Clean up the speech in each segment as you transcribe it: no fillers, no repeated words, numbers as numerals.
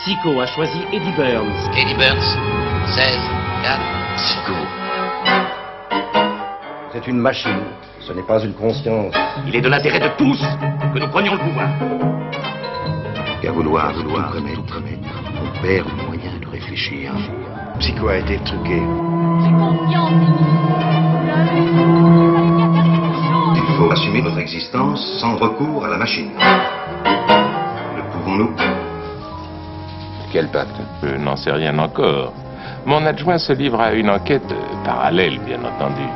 Psycho a choisi Eddie Burns. Eddie Burns, 16, 4. Psycho. C'est une machine, ce n'est pas une conscience. Il est de l'intérêt de tous que nous prenions le pouvoir. Qu'à vouloir tout commettre, on perd le moyen de réfléchir. Psycho a été truqué. J'ai confiance en vous. Il faut assumer notre existence sans recours à la machine. Le pouvons-nous? Quel pacte? Je n'en sais rien encore. Mon adjoint se livre à une enquête parallèle, bien entendu.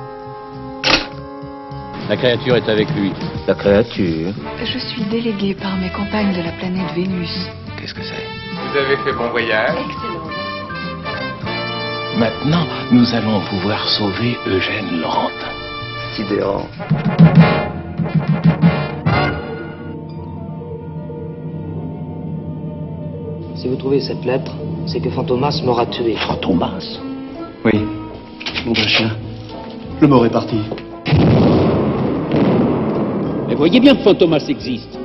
La créature est avec lui. La créature? Je suis déléguée par mes compagnes de la planète Vénus. Qu'est-ce que c'est? Vous avez fait bon voyage? Excellent. Maintenant, nous allons pouvoir sauver Eugène Laurentin. Sidérant. Si vous trouvez cette lettre, c'est que Fantomas m'aura tué. Fantomas? Oui, mon chien. Je m'aurais parti. Mais voyez bien que Fantomas existe.